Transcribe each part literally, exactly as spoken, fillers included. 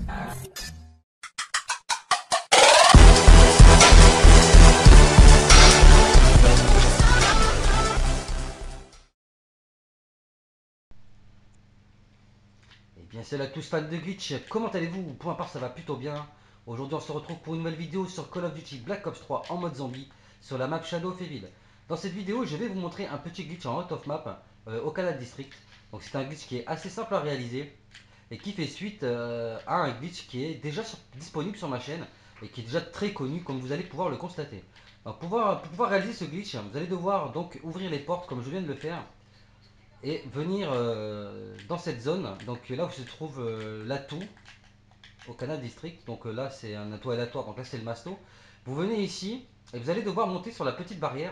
Eh bien salut à tous fans de glitch, comment allez-vous? Pour ma part ça va plutôt bien. Aujourd'hui on se retrouve pour une nouvelle vidéo sur Call of Duty Black Ops trois en mode zombie sur la map Shadow of Evil. Dans cette vidéo je vais vous montrer un petit glitch en out of map euh, au Canal District. Donc c'est un glitch qui est assez simple à réaliser et qui fait suite euh, à un glitch qui est déjà sur- disponible sur ma chaîne et qui est déjà très connu comme vous allez pouvoir le constater. Donc, pour, pouvoir, pour pouvoir réaliser ce glitch, vous allez devoir donc ouvrir les portes comme je viens de le faire et venir euh, dans cette zone, donc là où se trouve euh, l'atout au Canal District. Donc euh, là c'est un atout aléatoire, donc là c'est le masto. Vous venez ici et vous allez devoir monter sur la petite barrière.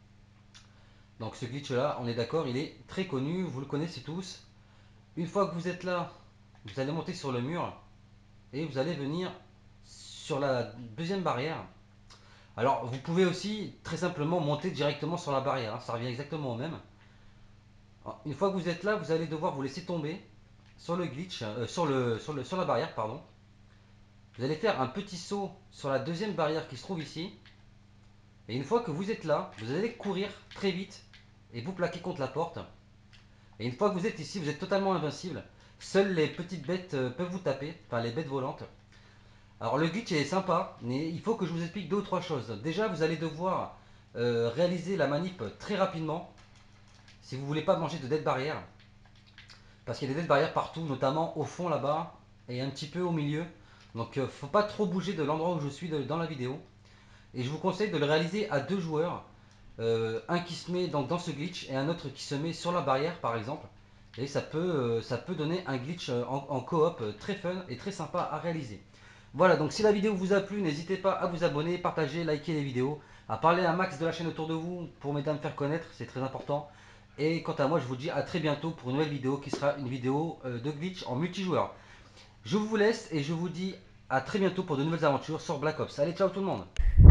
Donc ce glitch là, on est d'accord, il est très connu, vous le connaissez tous. Une fois que vous êtes là, vous allez monter sur le mur et vous allez venir sur la deuxième barrière. Alors vous pouvez aussi très simplement monter directement sur la barrière, hein, ça revient exactement au même. Une fois que vous êtes là, vous allez devoir vous laisser tomber sur le glitch, euh, sur, le, sur, le, sur la barrière, pardon. Vous allez faire un petit saut sur la deuxième barrière qui se trouve ici. Et une fois que vous êtes là, vous allez courir très vite et vous plaquer contre la porte. Et une fois que vous êtes ici, vous êtes totalement invincible. Seules les petites bêtes euh, peuvent vous taper, enfin les bêtes volantes. Alors le glitch est sympa, mais il faut que je vous explique deux ou trois choses. Déjà, vous allez devoir euh, réaliser la manip très rapidement si vous ne voulez pas manger de dead barrière. Parce qu'il y a des dead barrières partout, notamment au fond là-bas et un petit peu au milieu. Donc euh, faut pas trop bouger de l'endroit où je suis de- dans la vidéo. Et je vous conseille de le réaliser à deux joueurs. Euh, un qui se met donc dans ce glitch et un autre qui se met sur la barrière par exemple. Et ça peut, euh, ça peut donner un glitch euh, en, en coop euh, très fun et très sympa à réaliser. Voilà, donc si la vidéo vous a plu, n'hésitez pas à vous abonner, partager, liker les vidéos, à parler un max de la chaîne autour de vous pour m'aider à me faire connaître, c'est très important. Et quant à moi, je vous dis à très bientôt pour une nouvelle vidéo qui sera une vidéo euh, de glitch en multijoueur. Je vous laisse et je vous dis à très bientôt pour de nouvelles aventures sur Black Ops. Allez, ciao tout le monde!